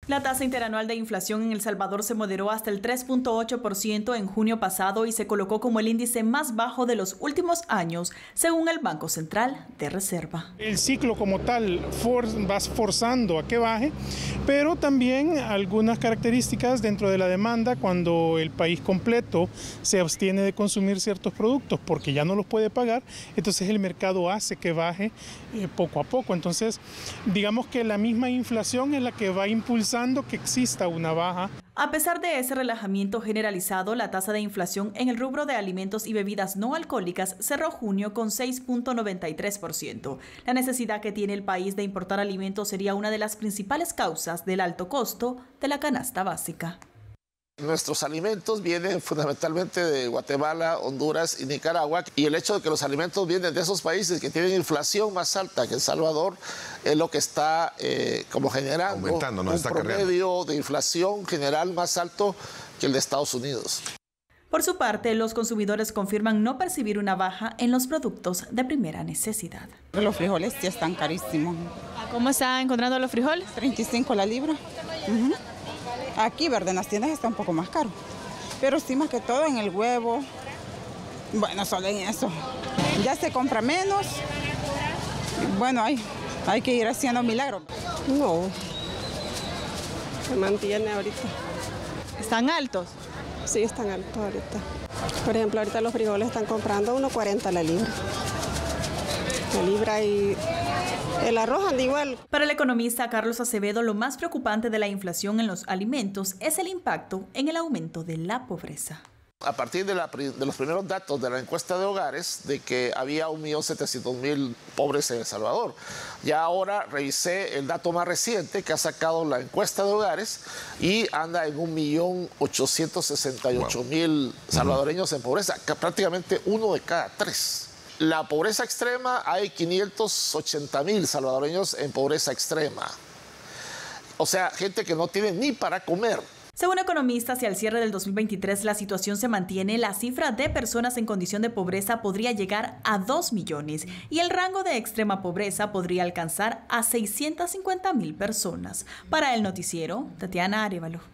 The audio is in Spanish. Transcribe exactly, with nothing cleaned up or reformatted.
La tasa interanual de inflación en El Salvador se moderó hasta el tres punto ocho por ciento en junio pasado y se colocó como el índice más bajo de los últimos años, según el Banco Central de Reserva. El ciclo como tal for, va forzando a que baje, pero también algunas características dentro de la demanda cuando el país completo se abstiene de consumir ciertos productos porque ya no los puede pagar, entonces el mercado hace que baje eh, poco a poco. Entonces, digamos que la misma inflación es la que va impulsando que exista una baja. A pesar de ese relajamiento generalizado, la tasa de inflación en el rubro de alimentos y bebidas no alcohólicas cerró junio con seis punto noventa y tres por ciento. La necesidad que tiene el país de importar alimentos sería una de las principales causas del alto costo de la canasta básica. Nuestros alimentos vienen fundamentalmente de Guatemala, Honduras y Nicaragua, y el hecho de que los alimentos vienen de esos países que tienen inflación más alta que El Salvador es lo que está eh, como generando aumentando, ¿no? un Está promedio cargando. de inflación general más alto que el de Estados Unidos. Por su parte, los consumidores confirman no percibir una baja en los productos de primera necesidad. Los frijoles ya están carísimos. ¿Cómo está encontrando los frijoles? treinta y cinco la libra. Uh-huh. Aquí, ¿verdad? En las tiendas está un poco más caro, pero sí más que todo en el huevo, bueno, solo en eso. Ya se compra menos, bueno, hay, hay que ir haciendo milagros. No, se mantiene ahorita. ¿Están altos? Sí, están altos ahorita. Por ejemplo, ahorita los frijoles están comprando uno cuarenta la libra. La libra y... el arroz anda igual. Para el economista Carlos Acevedo, lo más preocupante de la inflación en los alimentos es el impacto en el aumento de la pobreza. A partir de, la, de los primeros datos de la encuesta de hogares, de que había un millón setecientos mil pobres en El Salvador. Ya ahora revisé el dato más reciente que ha sacado la encuesta de hogares y anda en un millón ochocientos sesenta y ocho mil salvadoreños en pobreza, que prácticamente uno de cada tres. La pobreza extrema, hay quinientos ochenta mil salvadoreños en pobreza extrema. O sea, gente que no tiene ni para comer. Según economistas, si al cierre del dos mil veintitrés la situación se mantiene, la cifra de personas en condición de pobreza podría llegar a dos millones y el rango de extrema pobreza podría alcanzar a seiscientas cincuenta mil personas. Para el noticiero, Tatiana Arevalo.